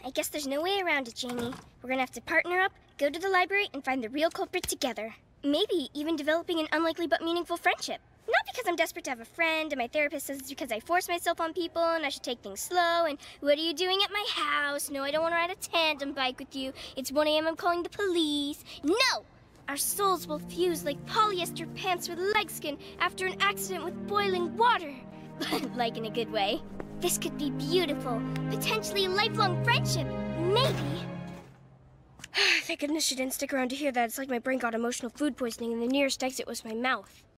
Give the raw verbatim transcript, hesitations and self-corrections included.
I guess there's no way around it, Jamie. We're gonna have to partner up, go to the library, and find the real culprit together. Maybe even developing an unlikely but meaningful friendship. Not because I'm desperate to have a friend, and my therapist says it's because I force myself on people, and I should take things slow, and what are you doing at my house? No, I don't want to ride a tandem bike with you. It's one A M, I'm calling the police. No! Our souls will fuse like polyester pants with leg skin after an accident with boiling water. But like in a good way. This could be beautiful, potentially a lifelong friendship. Maybe. Thank goodness she didn't stick around to hear that. It's like my brain got emotional food poisoning and the nearest exit was my mouth.